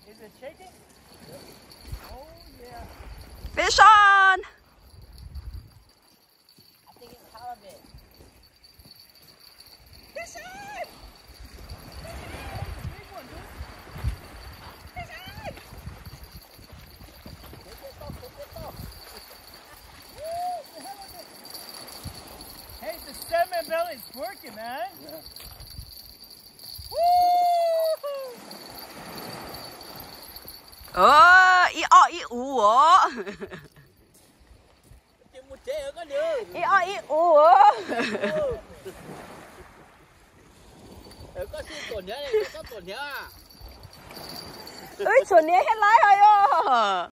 Is it shaking? Oh yeah. Fish on. I think it's halibut. Fish on. Big one, dude. Fish on. Take this off, take this off. Woo, the halibut. Hey, the salmon belly's working, man. Yeah. Ý ủ á. Ý ủ á. Có xin tổn nhớ này, có tổn nhớ à? Ơi, chuẩn nhớ hết lái rồi.